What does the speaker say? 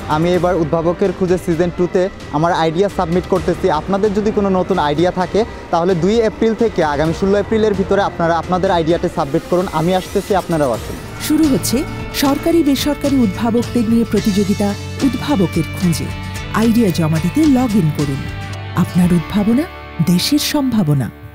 আমি এবার উদ্ভাবকের খুঁজে সিজন 2-তে আমার আইডিয়া সাবমিট করতেছি। আপনাদের যদি কোনো নতুন আইডিয়া থাকে তাহলে 2 এপ্রিল থেকে আগামী 16 এপ্রিলের ভিতরে আপনারা আপনাদের আইডিয়াটি সাবমিট করুন। আমি আসতেছি, আপনারাও আসুন। শুরু হচ্ছে সরকারি বেসরকারি উদ্ভাবকদের নিয়ে প্রতিযোগিতা উদ্ভাবকের খোঁজে। আইডিয়া জমা দিতে লগ ইন করুন। আপনার উদ্ভাবনা দেশের সম্ভাবনা।